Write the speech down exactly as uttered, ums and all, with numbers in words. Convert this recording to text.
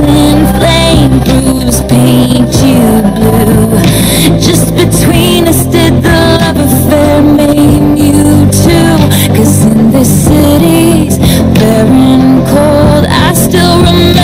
twin flame bruise paint you blue. Just between us did the love affair maim you too. Cause in this city's barren cold, I still remember